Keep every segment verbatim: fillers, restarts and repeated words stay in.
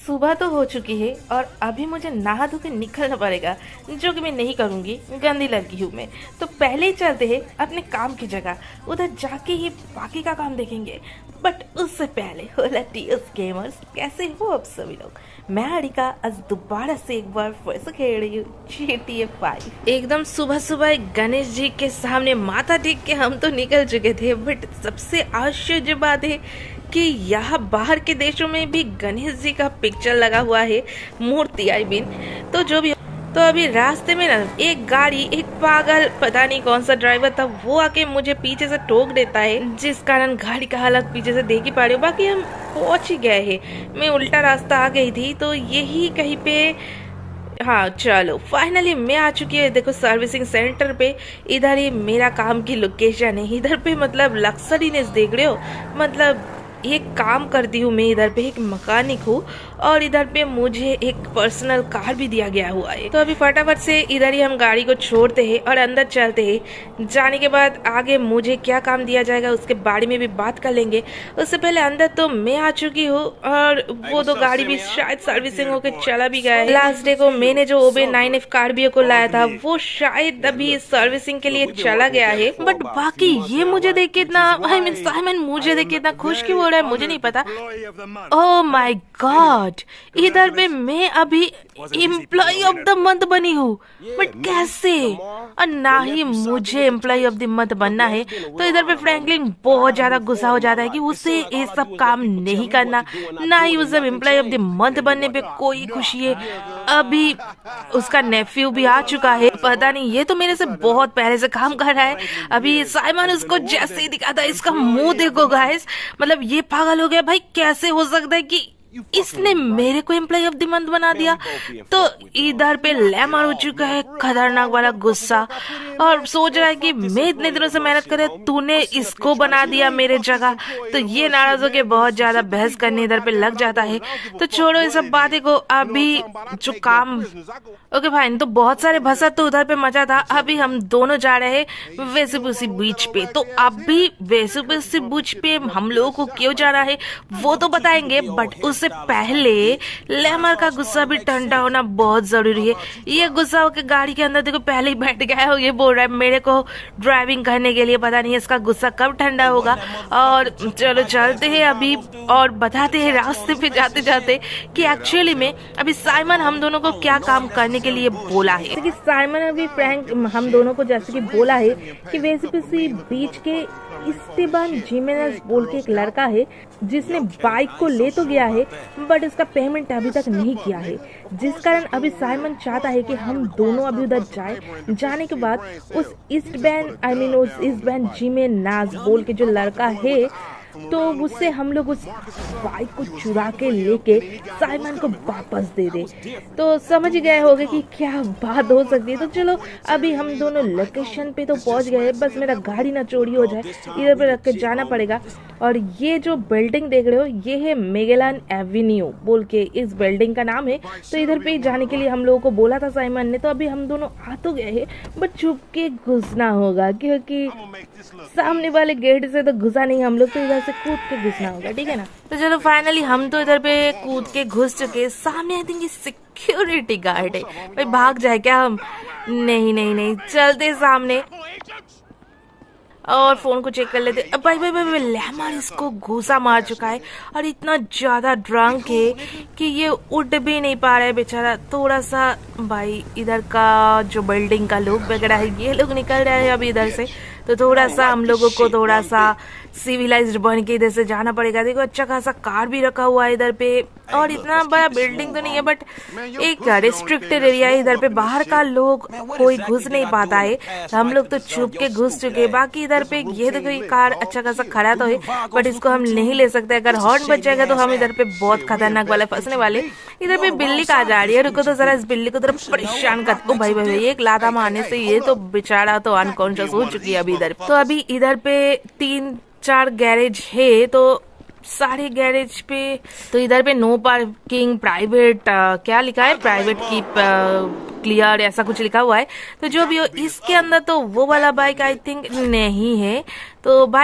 सुबह तो हो चुकी है और अभी मुझे नहा धो के निकलना पड़ेगा, जो कि मैं नहीं करूँगी, गंदी लड़की हूँ मैं। तो पहले ही चलते हैं अपने काम की जगह, उधर जाके ही बाकी का काम देखेंगे। बट उससे पहले होला टीएस गेमर्स, कैसे हो आप सभी लोग? मैं हरिका आज दोबारा से एक बार फिर से खेल रही हूँ जी टी ए फाइव। एकदम सुबह सुबह गणेश जी के सामने माथा टेक के हम तो निकल चुके थे, बट सबसे आश्चर्य बात है कि यहाँ बाहर के देशों में भी गणेश जी का पिक्चर लगा हुआ है, मूर्ति आई मीन। तो जो भी तो अभी रास्ते में ना एक गाड़ी, एक पागल पता नहीं कौन सा ड्राइवर था, वो आके मुझे पीछे से ठोक देता है, जिस कारण गाड़ी का हालत पीछे से देख ही पा रही हूँ। बाकी हम पहुंच ही गए हैं, मैं उल्टा रास्ता आ गई थी तो यही कहीं पे। हाँ चलो फाइनली मैं आ चुकी है, देखो सर्विसिंग सेंटर पे। इधर ही मेरा काम की लोकेशन है, इधर पे मतलब लग्जरीनेस देख रहे हो, मतलब एक काम करती हूँ मैं, इधर पे एक मैकेनिक हूँ और इधर पे मुझे एक पर्सनल कार भी दिया गया हुआ है। तो अभी फटाफट से इधर ही हम गाड़ी को छोड़ते हैं और अंदर चलते हैं। जाने के बाद आगे मुझे क्या काम दिया जाएगा उसके बारे में भी बात कर लेंगे। उससे पहले अंदर तो मैं आ चुकी हूँ और वो तो गाड़ी भी शायद सर्विसिंग होके चला भी गया है। लास्ट डे को मैंने जो ओबे नाइन एफ कार्बियो को लाया था वो शायद अभी सर्विसिंग के लिए चला गया है। बट बाकी ये मुझे देख के इतना, आई मीन साइमन मुझे देख के इतना खुश क्यों हो रहा है मुझे नहीं पता। ओह माय गॉड, इधर पे मैं अभी एम्प्लॉय ऑफ द मंथ बनी हूँ, बट कैसे? और ना ही मुझे एम्प्लॉय ऑफ द मंथ बनना है। तो इधर पे फ्रैंकलिन बहुत ज्यादा गुस्सा हो जाता है कि उसे ये सब काम नहीं करना, ना ही उसे एम्प्लॉय ऑफ द मंथ बनने पे कोई खुशी है। अभी उसका नेफ्यू भी आ चुका है, पता नहीं ये तो मेरे से बहुत पहले से काम कर रहा है। अभी साइमन उसको जैसे ही दिखा था, इसका मुंह देखो गाइस, मतलब ये पागल हो गया भाई, कैसे हो सकता है कि इसने मेरे को एम्प्लॉय ऑफ द मंथ बना दिया। तो इधर पे लैमर हो चुका है, खतरनाक वाला गुस्सा, और सोच रहा है कि मैं इतने दिनों से मेहनत करे, तूने इसको बना दिया मेरे जगह। तो ये नाराज होके बहुत ज्यादा बहस करने इधर पे लग जाता है। तो छोड़ो इस सब बातें को, अभी जो काम ओके फाइन। तो बहुत सारे भसत तो उधर पे मचा था। अभी हम दोनों जा रहे हैं वेसुपुसी बीच पे। तो अभी वेसुपुसी बीच पे हम लोगों को क्यों जा रहा है वो तो बताएंगे, बट उससे पहले लैमर का गुस्सा भी ठंडा होना बहुत जरूरी है। ये गुस्सा होकर गाड़ी के अंदर देखो पहले ही बैठ गया है, ये बोल रहा है मेरे को ड्राइविंग करने के लिए, पता नहीं इसका गुस्सा कब ठंडा होगा। और चलो चलते हैं अभी और बताते हैं रास्ते पे जाते जाते कि एक्चुअली में अभी साइमन हम दोनों को क्या काम करने के लिए बोला है। कि साइमन अभी फ्रैंक हम दोनों को जैसे कि बोला है कि वेसुपुसी बीच के इस्तेबान जिमेनेज बोल के एक लड़का है जिसने बाइक को ले तो गया है, बट उसका पेमेंट अभी तक नहीं किया है, जिस कारण अभी साइमन चाहता है कि हम दोनों अभी उधर जाएं। जाने के बाद उस ईस्ट बैन आई मीन उस ईस्ट बैन जिमेनेज बोल के जो लड़का है, तो उससे हम लोग उस बाइक को चुरा के लेके साइमन को वापस दे दे। तो समझ गए होंगे कि क्या बात हो सकती है। तो चलो अभी हम दोनों लोकेशन पे तो पहुंच गए, बस मेरा गाड़ी ना चोरी हो जाए, इधर पे रख के जाना पड़ेगा। और ये जो बिल्डिंग देख रहे हो ये है मेगेलान एवेन्यू बोल के इस बिल्डिंग का नाम है। तो इधर पे जाने के लिए हम लोगों को बोला था साइमन ने। तो अभी हम दोनों आ तो गए हैं, बट छुप के घुसना होगा, क्योंकि सामने वाले गेट से तो घुसा नहीं हम लोग, तो इधर से कूद के घुसना होगा, ठीक है ना। तो चलो फाइनली हम तो इधर पे कूद के घुस चुके। सामने आई थिंक ये सिक्योरिटी गार्ड है, भाई भाग जाए क्या हम? नहीं नहीं नहीं, चलते सामने और फोन को चेक कर लेते। अब भाई भाई भाई लैमर इसको घूसा मार चुका है और इतना ज्यादा ड्रंक है कि ये उठ भी नहीं पा रहा है बेचारा। थोड़ा सा भाई इधर का जो बिल्डिंग का लोग वगैरह है ये लोग निकल रहे हैं अभी इधर से, तो थोड़ा सा हम लोगों को थोड़ा सा सिविलाइज्ड बन के इधर से जाना पड़ेगा। देखो अच्छा खासा कार भी रखा हुआ है इधर पे, और इतना बड़ा बिल्डिंग तो नहीं है, बट एक रिस्ट्रिक्टेड एरिया है इधर पे, बाहर का लोग कोई घुस नहीं पाता है। हम लोग तो छुप के घुस चुके। बाकी इधर पे ये देखो ये कार अच्छा खासा खड़ा तो है, बट इसको हम नहीं ले सकते। अगर हॉर्न बच जाएगा तो हम इधर पे बहुत खतरनाक वाले फंसने वाले। इधर पे बिल्ली कहाँ जा रही है? रुको तो जरा इस बिल्ली को तरफ परेशान कर। ओ भाई भाई एक लाता मारने से ये तो बेचारा तो अनकॉन्शियस हो चुकी है अभी इधर। तो अभी इधर पे तीन चार गैरेज है, तो सारे गैरेज पे तो इधर पे नो पार्किंग प्राइवेट क्या लिखा है, प्राइवेट की क्लियर ऐसा कुछ लिखा हुआ है। तो जो भी हो इसके अंदर तो वो वाला बाइक आई थिंक नहीं है। तो भाई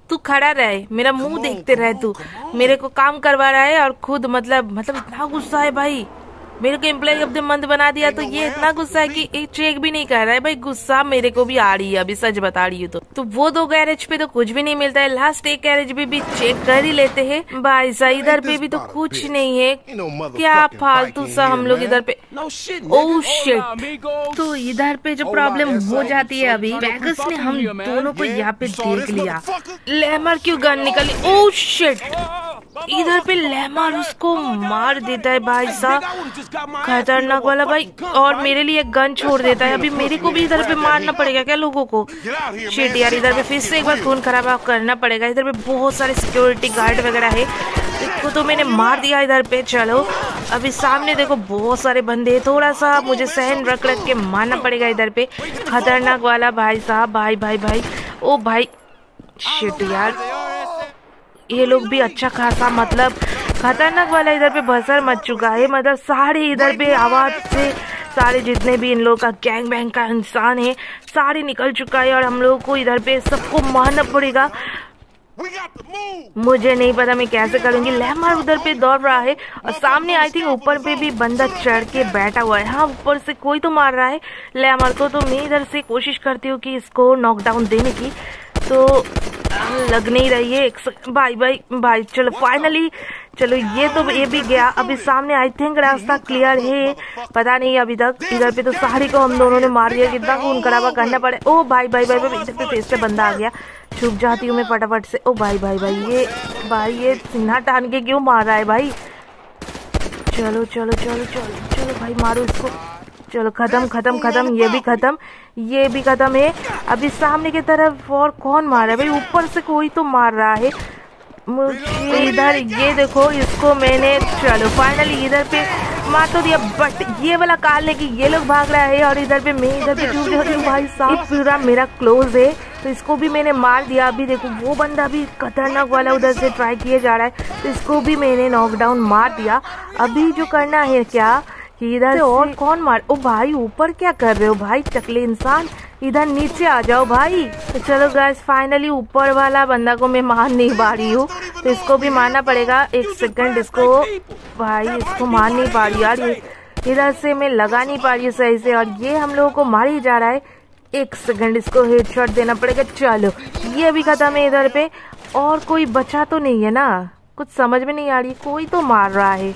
तू खड़ा रहे, मेरा मुंह देखते रहे। तू मेरे को काम करवा रहा है और खुद मतलब मतलब इतना गुस्सा है भाई। मेरे को एम्प्लॉय ऑफ द मंथ बना दिया तो ये इतना गुस्सा है कि एक चेक भी नहीं कर रहा है भाई। गुस्सा मेरे को भी आ रही है, अभी सच बता रही हूँ। तो तो वो दो गैरेज पे तो कुछ भी नहीं मिलता है, लास्ट एक गैरेज पे भी चेक कर ही लेते हैं भाई साहब। इधर पे भी तो कुछ नहीं है, क्या फालतू सा हम लोग इधर पे। ओह शिट, तो इधर पे जो प्रॉब्लम हो जाती है अभी, वेगस ने हम दोनों को यहाँ पे देख लिया। लेमर क्यों गन निकली, ओह शिट, इधर पे लेमर उसको मार देता है भाई साहब, खतरनाक वाला भाई। और मेरे लिए गन छोड़ देता है। अभी मेरे को भी इधर पे मारना पड़ेगा क्या लोगों को? शिट यार, इधर पे फिर से एक बार खून खराबा करना पड़ेगा। इधर पे बहुत सारे सिक्योरिटी गार्ड वगैरह है, इसको तो मैंने मार दिया इधर पे। चलो अभी सामने देखो बहुत सारे बंदे, थोड़ा सा मुझे सहन रख रख के मारना पड़ेगा इधर पे। खतरनाक वाला भाई साहब, भाई भाई भाई, ओ भाई शिट यार, ये लोग भी अच्छा खासा मतलब खतरनाक वाला इधर पे बसर मच चुका है। मतलब सारे इधर पे आवाज से सारे जितने भी इन लोग का गैंग बैंग का इंसान है सारे निकल चुका है और हम लोगों को इधर पे सबको मारना पड़ेगा। मुझे नहीं पता मैं कैसे करूंगी। लेमर उधर पे दौड़ रहा है और सामने आई थिंक ऊपर पे भी बंदा चढ़ के बैठा हुआ है। हाँ, ऊपर से कोई तो मार रहा है लेमर को। तो मैं इधर से कोशिश करती हूँ कि इसको नॉकडाउन देने की, तो लग नहीं रही है। एक भाई भाई भाई, चलो फाइनली, चलो ये तो ये भी गया। अभी सामने आई थिंक रास्ता क्लियर है, पता नहीं अभी तक। इधर पे तो सारी को हम दोनों ने मार दिया, कितना खून खराबा करना पड़े। ओ भाई भाई भाई भाई, इधर पे फेस से बंदा आ गया, छुप जाती हूँ मैं फटाफट से। ओ भाई भाई भाई, ये भाई ये सीना टान के क्यों मार रहा है भाई? चलो चलो चलो चलो चलो भाई, मारो इसको। चलो खत्म खत्म खत्म, ये भी खत्म, ये भी खत्म है। अभी सामने की तरफ और कौन मार रहा है भाई? ऊपर से कोई तो मार रहा है मुझे इधर, ये देखो इसको मैंने, चलो फाइनली इधर पे मार तो दिया। बट ये वाला कार लेके ये लोग भाग रहा है और इधर पे मैं इधर पे चूक जाती हूँ भाई साहब। पूरा मेरा क्लोज है तो इसको भी मैंने मार दिया। अभी देखो वो बंदा भी खतरनाक वाला उधर से ट्राई किए जा रहा है, तो इसको भी मैंने नॉकडाउन मार दिया। अभी जो करना है क्या कि इधर से और कौन मार, ओ भाई ऊपर क्या कर रहे हो भाई चकले इंसान, इधर नीचे आ जाओ भाई। तो चलो गाइस फाइनली ऊपर वाला बंदा को मैं मार नहीं पा रही हूँ, तो इसको भी मारना पड़ेगा। एक सेकंड, इसको भाई इसको मार नहीं पा रही यार, ये इधर से मैं लगा नहीं पा रही हूँ सही से, और ये हम लोगों को मार ही जा रहा है। एक सेकंड, इसको हेडशॉट देना पड़ेगा। चलो ये भी खत्म है इधर पे। और कोई बचा तो नहीं है ना? कुछ समझ में नहीं आ रही, कोई तो मार रहा है,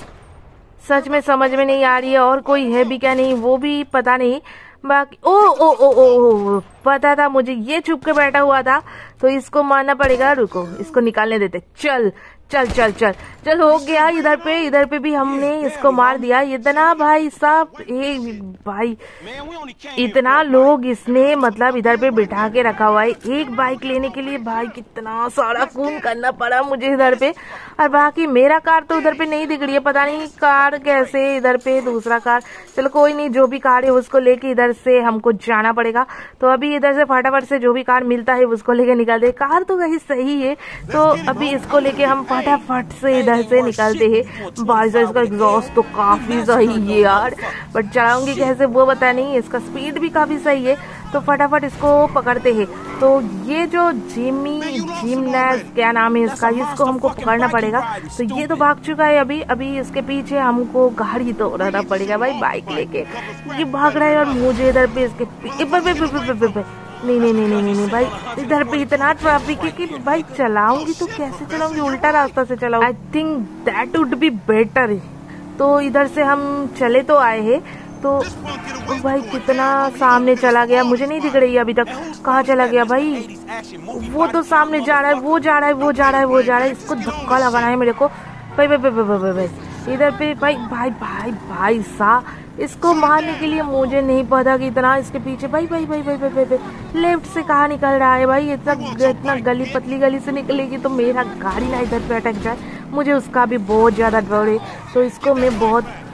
सच में समझ में नहीं आ रही है। और कोई है भी क्या नहीं वो भी पता नहीं। बाकी ओ ओ ओ ओ ओ पता था मुझे, ये छुप के बैठा हुआ था, तो इसको मारना पड़ेगा। रुको इसको निकालने देते। चल चल चल चल चल, हो गया। इधर पे इधर पे भी हमने इसको मार दिया। इतना भाई साहब, एक भाई इतना लोग इसने मतलब इधर पे बिठा के रखा हुआ है एक बाइक लेने के लिए। भाई कितना सारा खून करना पड़ा मुझे इधर पे। और बाकी मेरा कार तो उधर पे नहीं दिख रही है, पता नहीं कार कैसे इधर पे दूसरा कार। चलो कोई नहीं, जो भी कार है उसको लेके इधर से हमको जाना पड़ेगा। तो अभी इधर से फटाफट से जो भी कार मिलता है उसको लेके निकलते। कार तो कहीं सही है, तो अभी इसको लेके हम फटाफट से इधर से निकलते हैं। भाई साहब इसका एग्जॉस्ट तो काफी सही है यार, बट चलाऊंगी कैसे वो पता नहीं। इसका स्पीड भी काफी सही है, तो फटाफट इसको पकड़ते हैं। तो ये जो जिमी जिमनेस क्या नाम है इसका, इसको हमको पकड़ना पड़ेगा। तो ये तो भाग चुका है अभी। अभी इसके पीछे हमको गाड़ी तो रहना पड़ेगा भाई, बाइक लेके ये भाग रहा है। और मुझे इधर पे इसके नहीं नहीं नहीं नहीं नहीं भाई, इधर पे इतना ट्रैफिक है कि भाई चलाऊंगी तो कैसे चलाऊंगी, उल्टा रास्ता से चलाऊंगी। I think that would be better. तो इधर से हम चले तो आए हैं, तो भाई कितना सामने चला गया, मुझे नहीं दिख रही है अभी तक कहाँ चला गया भाई। वो तो सामने जा रहा है, वो जा रहा है वो जा रहा है वो जा रहा है। इसको धक्का लगाना है मेरे को भाई भाई भाई भाई भाई भाई इधर पे भाई भाई भाई भाई सा इसको मारने के लिए मुझे नहीं पता कि इतना इसके पीछे भाई भाई भाई भाई भाई भाई, भाई लेफ्ट से कहाँ निकल रहा है भाई। इतना इतना गली पतली गली से निकलेगी तो मेरा गाड़ी ना इधर पे अटक जाए, मुझे उसका भी बहुत ज्यादा डर है। तो इसको मैं बहुत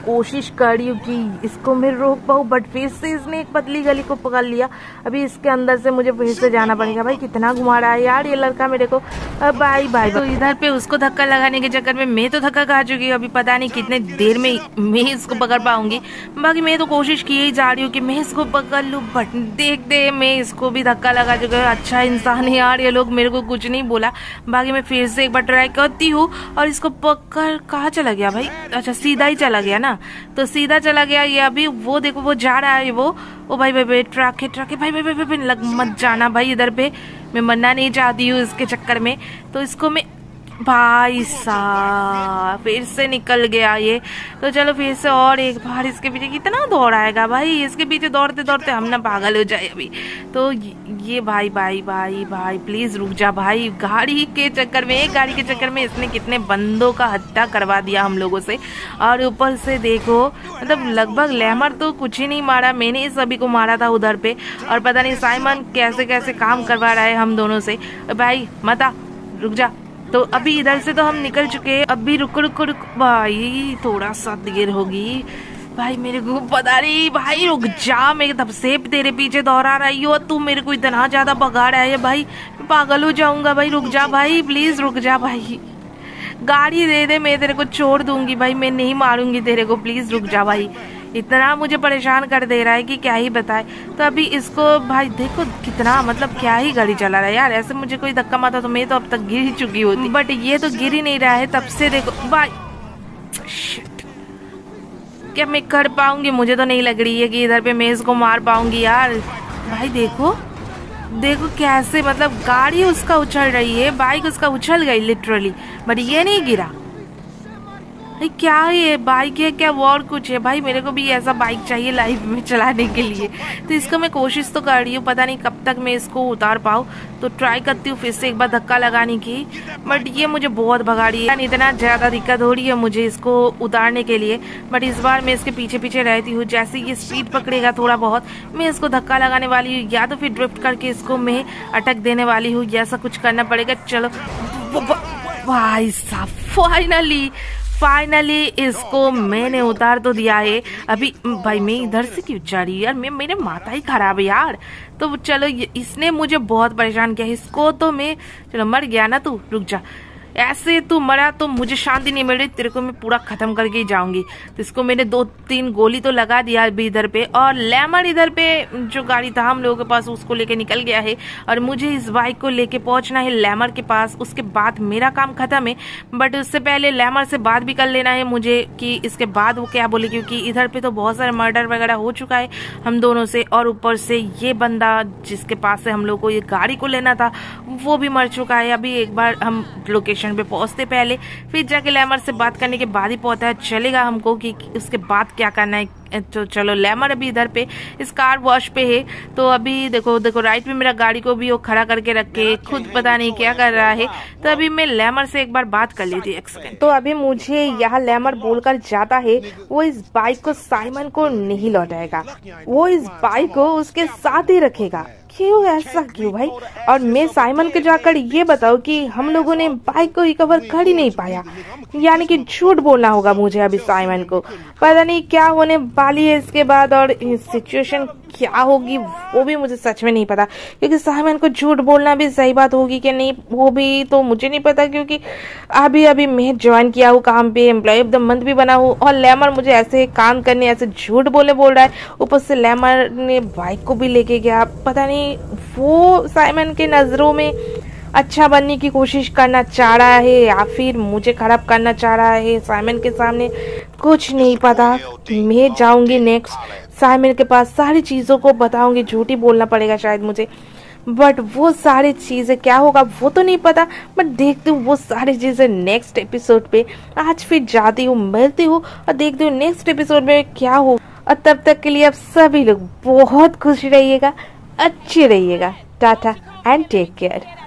कोशिश कर रही हूँ कि इसको मैं रोक पाऊँ, बट फिर से इसने एक पतली गली को पकड़ लिया। अभी इसके अंदर से मुझे फिर से जाना पड़ेगा। भाई कितना घुमा रहा है यार ये लड़का मेरे को। Bye bye. तो इधर पे उसको धक्का लगाने के चक्कर में मैं तो धक्का खा चुकी हूँ। अभी पता नहीं कितने देर में मैं इसको पकड़ पाऊंगी। बाकी मैं तो कोशिश की ही जा रही हूँ कि मैं इसको पकड़ लूँ, बट देखते मैं इसको भी धक्का लगा चुका हूँ। अच्छा इंसान है यार ये लोग, मेरे को कुछ नहीं बोला। बाकी मैं फिर से एक बार ट्राई करती हूँ और इसको पकड़ कहाँ चला गया भाई? अच्छा सीधा ही चला गया ना, तो सीधा चला गया ये। अभी वो देखो वो जा रहा है वो। ओ भाई भाई भाई ट्रक है ट्रक है भाई भाई भाई भाई लग मत जाना भाई इधर पे। मैं मरना नहीं चाहती हूँ इसके चक्कर में, तो इसको मैं भाई साहब फिर से निकल गया ये। तो चलो फिर से और एक बार इसके पीछे। कितना दौड़ाएगा भाई इसके पीछे, दौड़ते दौड़ते हम ना पागल हो जाए अभी। तो ये भाई भाई भाई भाई प्लीज रुक जा भाई। गाड़ी के चक्कर में, एक गाड़ी के चक्कर में इसने कितने बंदों का हत्या करवा दिया हम लोगों से। और ऊपर से देखो मतलब लगभग लेमर तो कुछ ही नहीं मारा, मैंने सभी को मारा था उधर पे। और पता नहीं साइमन कैसे कैसे काम करवा रहा है हम दोनों से। भाई मता रुक जा। तो अभी इधर से तो हम निकल चुके हैं। अभी रुको रुको रुको भाई, थोड़ा सा देर होगी भाई, मेरे को पता नहीं। भाई रुक जा, मैं तब से तेरे पीछे दौड़ा रही हूँ, तू मेरे को इतना ज्यादा भगा रहा है भाई, पागल हो जाऊंगा भाई। रुक जा भाई प्लीज रुक जा भाई, गाड़ी दे दे, मैं तेरे को छोड़ दूंगी भाई, मैं नहीं मारूंगी तेरे को, प्लीज रुक जा भाई। इतना मुझे परेशान कर दे रहा है कि क्या ही बताए। तो अभी इसको भाई देखो कितना मतलब क्या ही गाड़ी चला रहा है यार। ऐसे मुझे कोई धक्का मारता तो मैं तो अब तक गिर ही चुकी होती, बट ये तो गिर ही नहीं रहा है तब से। देखो भाई शिट, क्या मैं कर पाऊंगी? मुझे तो नहीं लग रही है कि इधर पे मैं इसको मार पाऊंगी यार। भाई देखो देखो कैसे मतलब गाड़ी उसका उछल रही है, बाइक उसका उछल गई लिटरली, बट ये नहीं गिरा। क्या है ये बाइक है क्या वो और कुछ है? भाई मेरे को भी ऐसा बाइक चाहिए लाइफ में चलाने के लिए। तो इसको मैं कोशिश तो कर रही हूँ, पता नहीं कब तक मैं इसको उतार पाऊँ। तो ट्राई करती हूँ फिर से एक बार धक्का लगाने की, बट ये मुझे बहुत भगा रही है। इतना ज्यादा दिक्कत हो रही है मुझे इसको उतारने के लिए, बट इस बार मैं इसके पीछे पीछे रहती हूँ। जैसे ये स्पीड पकड़ेगा थोड़ा बहुत, मैं इसको धक्का लगाने वाली हूँ, या तो फिर ड्रिफ्ट करके इसको मैं अटक देने वाली हूँ, ऐसा कुछ करना पड़ेगा। चलो भाई साहब फाइनली फाइनली इसको मैंने उतार तो दिया है। अभी भाई मैं इधर से क्यों जा रही यार, मैं मेरे माथा ही खराब है यार। तो चलो इसने मुझे बहुत परेशान किया, इसको तो मैं चलो मर गया ना तू, रुक जा। ऐसे तू मरा तो मुझे शांति नहीं मिल रही, तेरे को मैं पूरा खत्म करके ही जाऊंगी। तो इसको मैंने दो तीन गोली तो लगा दिया अभी इधर पे, और लेमर इधर पे जो गाड़ी था हम लोगों के पास उसको लेके निकल गया है। और मुझे इस बाइक को लेके पहुंचना है लेमर के पास, उसके बाद मेरा काम खत्म है। बट उससे पहले लेमर से बात भी कर लेना है मुझे कि इसके बाद वो क्या बोले, क्योंकि इधर पे तो बहुत सारे मर्डर वगैरह हो चुका है हम दोनों से। और ऊपर से ये बंदा जिसके पास से हम लोग को ये गाड़ी को लेना था वो भी मर चुका है। अभी एक बार हम लोकेशन पे पहुंचते पहले फिर जाके लेमर से बात करने के बाद ही पता चलेगा हमको कि उसके बाद क्या करना है। तो चलो लेमर अभी इधर पे इस कार वॉश पे है। तो अभी देखो देखो राइट में मेरा गाड़ी को भी वो खड़ा करके रखे, खुद पता नहीं क्या कर रहा है। तो अभी मैं लेमर से एक बार बात कर लेती एक सेकंड। तो अभी मुझे यहाँ लेमर बोलकर जाता है वो इस बाइक को साइमन को नहीं लौटाएगा, वो इस बाइक को उसके साथ ही रखेगा। क्यों ऐसा क्यों भाई? और मैं साइमन को जाकर ये बताऊं कि हम लोगों ने बाइक को रिकवर कर ही नहीं पाया, यानी कि झूठ बोलना होगा मुझे अभी साइमन को। पता नहीं क्या होने वाली है इसके बाद, और सिचुएशन क्या होगी वो भी मुझे सच में नहीं पता, क्योंकि साइमन को झूठ बोलना भी सही बात होगी कि नहीं वो भी तो मुझे नहीं पता, क्योंकि अभी अभी मैं ज्वाइन किया हूँ काम पे, एम्प्लॉय ऑफ द मंथ भी बना हूँ, और लेमर मुझे ऐसे काम करने ऐसे झूठ बोले बोल रहा है। ऊपर से लेमर ने बाइक को भी लेके गया, पता नहीं वो साइमन के नजरों में अच्छा बनने की कोशिश करना चाह रहा है या फिर मुझे खराब करना चाह रहा है साइमन के सामने, कुछ नहीं पता। मैं जाऊंगी नेक्स्ट साइमन के पास, सारी चीजों को बताऊंगी, झूठी बोलना पड़ेगा शायद मुझे, बट वो सारी चीजें क्या होगा वो तो नहीं पता। बट देखती हूँ वो सारी चीजें नेक्स्ट एपिसोड पे। आज फिर जाती हूँ, मिलती हूँ और देखती हूँ नेक्स्ट एपिसोड में क्या हो। और तब तक के लिए आप सभी लोग बहुत खुश रहिएगा, अच्छे रहिएगा। Tata and take care.